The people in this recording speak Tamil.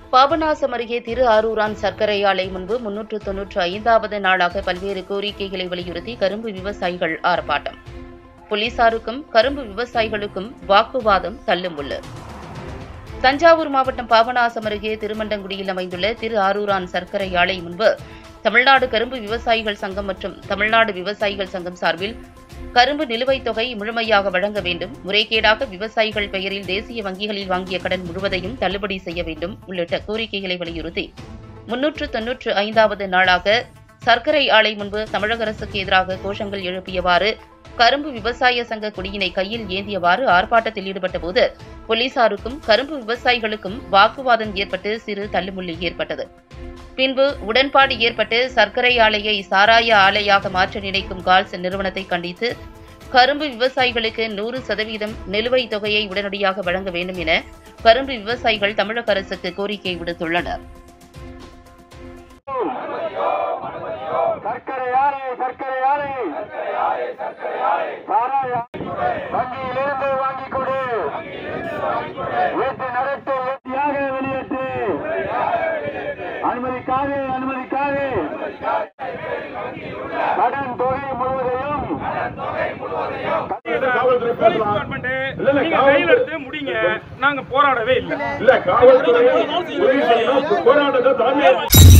பாபநாசம் அருகே திரு ஆரூரான் சர்க்கரை ஆலை முன்பு 395வது நாளாக பல்வேறு கோரிக்கைகளை வலியுறுத்தி கரும்பு விவசாயிகள் ஆர்ப்பாட்டம். போலீசாருக்கும் கரும்பு விவசாயிகளுக்கும் வாக்குவாதம் தள்ளுமுள்ளு. தஞ்சாவூர் மாவட்டம் பாபநாசம் அருகே திருமண்டங்குடியில் அமைந்துள்ள திரு ஆரூரான் சர்க்கரை ஆலை முன்பு தமிழ்நாடு கரும்பு விவசாயிகள் சங்கம் மற்றும் தமிழ்நாடு விவசாயிகள் சங்கம் சார்பில் கரும்பு நிலுவைத் தொகை முழுமையாக வழங்க வேண்டும், முறைகேடாக விவசாயிகள் பெயரில் தேசிய வங்கிகளில் வாங்கிய கடன் முழுவதையும் தள்ளுபடி செய்ய வேண்டும் உள்ளிட்ட கோரிக்கைகளை வலியுறுத்தி 395வது நாளாக சர்க்கரை ஆலை முன்பு தமிழக அரசுக்கு எதிராக கோஷங்கள் எழுப்பியவாறு கரும்பு விவசாய சங்க கொடியினை கையில் ஏந்தியவாறு ஆர்ப்பாட்டத்தில் ஈடுபட்டபோது போலீசாருக்கும் கரும்பு விவசாயிகளுக்கும் வாக்குவாதம் ஏற்பட்டு சிறு தள்ளுமுள்ளு ஏற்பட்டது. பின்பு உடன்பாடு ஏற்பட்டு சர்க்கரை ஆலையை சாராய ஆலையாக மாற்ற நினைக்கும் கால்ஸ் நிறுவனத்தை கண்டித்து கரும்பு விவசாயிகளுக்கு 100% நிலுவைத் தொகையை உடனடியாக வழங்க வேண்டும் என கரும்பு விவசாயிகள் தமிழக அரசுக்கு கோரிக்கை விடுத்துள்ளனர். அனுமதிக்காது கடன் தொகை முழுவதையும் கையில் எடுத்து முடிங்க. நாங்க போராடவே இல்லை. காவல்துறை போராட்டத்தை